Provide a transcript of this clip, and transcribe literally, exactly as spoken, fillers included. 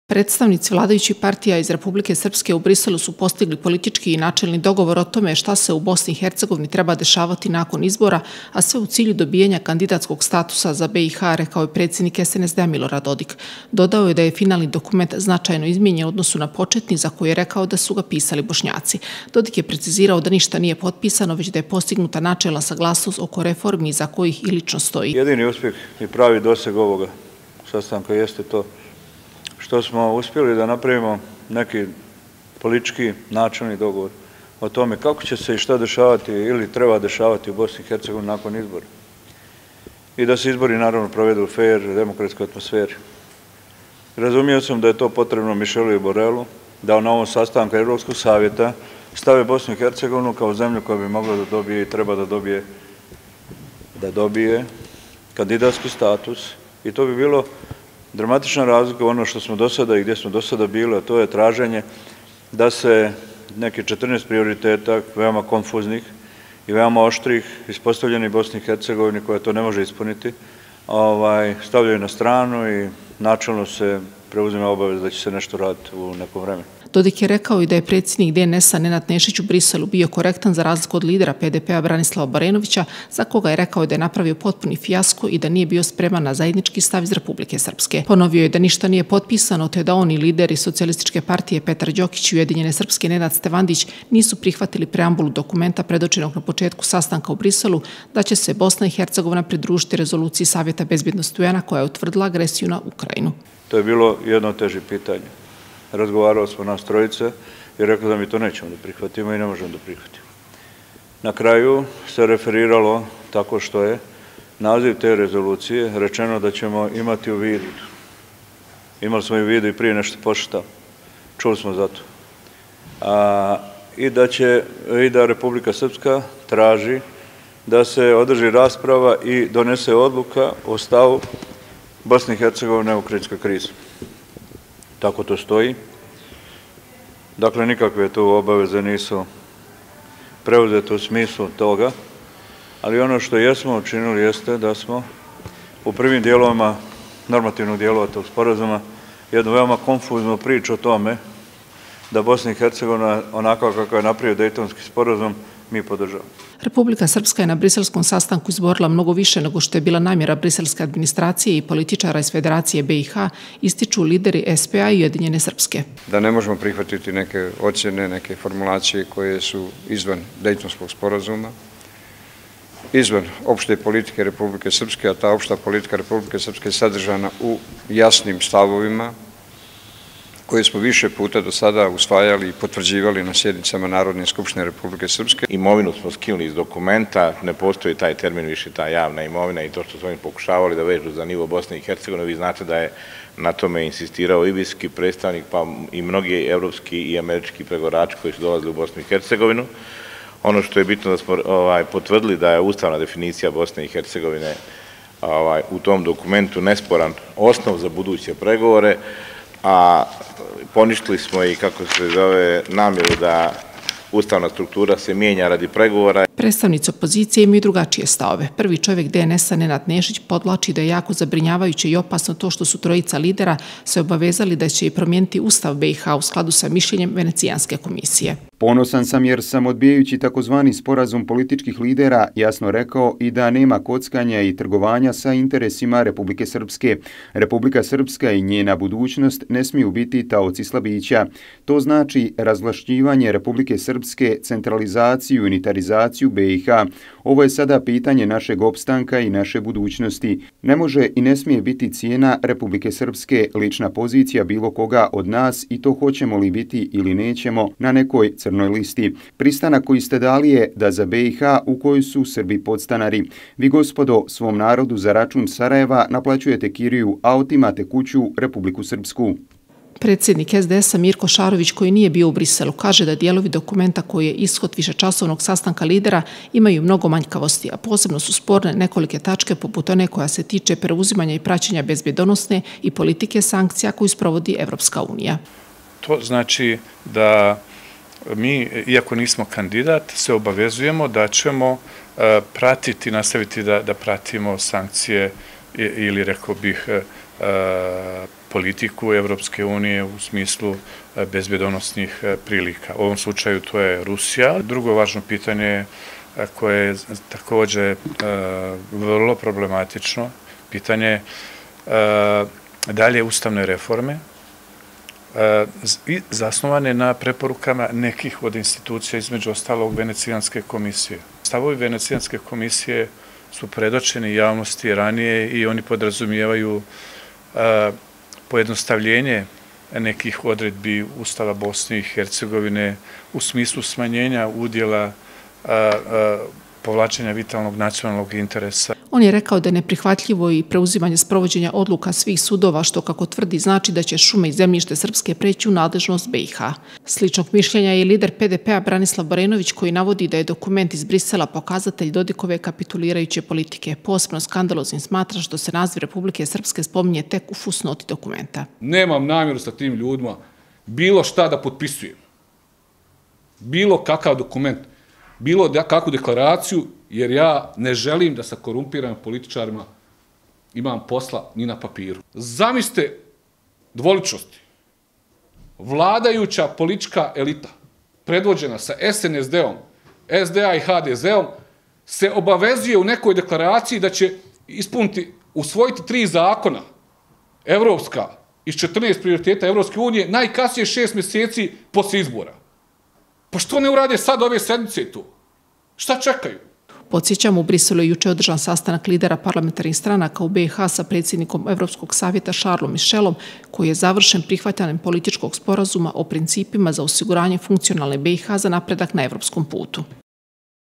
Predstavnici vladajućih partija iz Republike Srpske u Briselu su postigli politički i načelni dogovor o tome šta se u Bosni i Hercegovini treba dešavati nakon izbora, a sve u cilju dobijanja kandidatskog statusa za B i H, rekao je predsjednik S N S D-a Milorad Dodik. Dodao je da je finalni dokument značajno izmijenjen u odnosu na početni, za koji je rekao da su ga pisali Bošnjaci. Dodik je precizirao da ništa nije potpisano, već da je postignuta načelna saglasnost oko reformi za kojih i lično stoji. Jedini uspjeh i pravi doseg ovoga sastanka jeste to što smo uspjeli da napravimo neki politički načelni dogovor o tome kako će se i šta dešavati ili treba dešavati u Bosni i Hercegovini nakon izbora. I da se izbori naravno provedu u fair, demokratskoj atmosferi. Razumio sam da je to potrebno Michelu i Borelu, da na ovom sastanku Evropskog savjeta stave Bosnu i Hercegovinu kao zemlju koja bi mogla da dobije i treba da dobije da dobije kandidatski status, i to bi bilo dramatična razlika u ono što smo do sada i gdje smo do sada bili, a to je traženje da se neki četrnaest prioriteta, veoma konfuznih i veoma oštrih, ispostavljeni Bosni i Hercegovini, koja to ne može ispuniti, stavljaju na stranu i načelno se preuzima obavez da će se nešto raditi u nekom vremenu. Dodik je rekao i da je predsjednik D N S-a Nenad Nešić u Briselu bio korektan za razliku od lidera P D P-a Branislava Barenovića, za koga je rekao da je napravio potpuni fijasko i da nije bio spreman na zajednički stav iz Republike Srpske. Ponovio je da ništa nije potpisano, te da oni lideri Socijalističke partije Petar Đokić i Ujedinjene Srpske Nenad Stevandić nisu prihvatili preambulu dokumenta predočenog na početku sastanka u Briselu, da će se Bosna i Hercegovina pridružiti rezoluciji Savjeta bezbjednosti U N-a koja je utvrdila agresiju na Ukrajinu. To je bilo jedno od težih pitanja. Razgovarao smo nas trojice i rekao da mi to nećemo da prihvatimo i ne možemo da prihvatimo. Na kraju se referiralo tako što je naziv te rezolucije rečeno da ćemo imati u vidu. Imali smo i u vidu i prije nešto početao. Čuli smo za to. I da će i da Republika Srpska traži da se održi rasprava i donese odluka o stavu Bosne i Hercegovine u ukrajinskoj krizi. Tako to stoji. Dakle, nikakve tu obaveze nisu preuzete u smislu toga, ali ono što jesmo učinili jeste da smo u prvim dijelovima normativnog dijelova tog sporazuma jednu veoma konfuznu priču o tome da Bosna i Hercegovina, onako kako je napravio Dejtonski sporazum, mi podržavamo. Republika Srpska je na briselskom sastanku izborila mnogo više nego što je bila namjera briselske administracije i političara iz Federacije B i H, ističu lideri S P A i Ujedinjene Srpske. Da ne možemo prihvatiti neke ocjene, neke formulacije koje su izvan Dejtonskog sporazuma, izvan opšte politike Republike Srpske, a ta opšta politika Republike Srpske je sadržana u jasnim stavovima koje smo više puta do sada usvajali i potvrđivali na sjednicama Narodne skupštine Republike Srpske. Imovinu smo skinuli iz dokumenta, ne postoji taj termin više, ta javna imovina, i to što su oni pokušavali da vežu za nivo Bosne i Hercegovine. Vi znate da je na tome insistirao i visoki predstavnik, pa i mnogi evropski i američki pregovarači koji su dolazili u Bosnu i Hercegovinu. Ono što je bitno da smo potvrdili da je ustavna definicija Bosne i Hercegovine u tom dokumentu nesporan osnov za buduće pregovore, a poništili smo i, kako se zove, namjeru da ustavna struktura se mijenja radi pregovora. Predstavnici opozicije imaju drugačije stavove. Prvi čovjek D N S-a Nenad Nešić podvlači da je jako zabrinjavajuće i opasno to što su trojica lidera se obavezali da će i promijeniti Ustav B i H u skladu sa mišljenjem Venecijanske komisije. Ponosan sam jer sam, odbijajući takozvani sporazum političkih lidera, jasno rekao i da nema kockanja i trgovanja sa interesima Republike Srpske. Republika Srpska i njena budućnost ne smiju biti taoci slabića. To znači razvlašćivanje Republike Srpske, centralizaciju i unitarizaciju B i H. Ovo je sada pitanje našeg opstanka i naše budućnosti. Ne može i ne smije biti cijena Republike Srpske lična pozicija bilo koga od nas, i to hoćemo li biti ili nećemo na nekoj crnoj listi. Pristanak koji ste dali je da za B i H, u kojoj su Srbi podstanari. Vi, gospodo, svom narodu za račun Sarajeva naplaćujete kiriju, a otimate kuću Republiku Srpsku. Predsjednik S D S-a Mirko Šarović, koji nije bio u Briselu, kaže da dijelovi dokumenta koji je ishod višečasovnog sastanka lidera imaju mnogo manjkavosti, a posebno su sporne nekolike tačke poput one koja se tiče preuzimanja i praćenja bezbjedonosne i politike sankcija koju sprovodi Evropska unija. To znači da mi, iako nismo kandidat, se obavezujemo da ćemo pratiti, nastaviti da pratimo sankcije ili, rekao bih, politiku Evropske unije u smislu bezbjedonosnih prilika. U ovom slučaju to je Rusija. Drugo važno pitanje koje je također vrlo problematično, pitanje dalje ustavne reforme i zasnovane na preporukama nekih od institucija, između ostalog Venecijanske komisije. Stavovi Venecijanske komisije su predočeni javnosti ranije i oni podrazumijevaju pojednostavljenje nekih odredbi Ustava Bosne i Hercegovine u smislu smanjenja udjela povlačenja vitalnog nacionalnog interesa. On je rekao da je neprihvatljivo i preuzimanje sprovođenja odluka svih sudova, što, kako tvrdi, znači da će šume i zemljište Srpske preći u nadležnost B i H. Sličnog mišljenja je lider P D P-a Branislav Barenović, koji navodi da je dokument iz Brisela pokazatelj Dodikove kapitulirajuće politike. Posebno skandaloznim smatra što se naziv Republike Srpske spominje tek u fusnoti dokumenta. Nemam namjeru sa tim ljudima bilo šta da potpisujem. Bilo kakav dokument, bilo kakvu deklaraciju, jer ja ne želim da sa korumpiranim političarima imam posla ni na papiru. Zamislite dvoličnosti. Vladajuća politička elita, predvođena sa S N S D-om, S D A i H D Z-om, se obavezuje u nekoj deklaraciji da će ispuniti, usvojiti tri zakona evropska iz četrnaest prioriteta Evropske unije najkasnije šest mjeseci posle izbora. Pa što ne urade sad ove sedmice tu? Šta čekaju? Podsjećam, u Briselu je juče održan sastanak lidera parlamentarnih stranaka u B i H sa predsjednikom Evropskog savjeta Charlesom Michelom, koji je završen prihvatanjem političkog sporazuma o principima za osiguranje funkcionalne B i H za napredak na evropskom putu.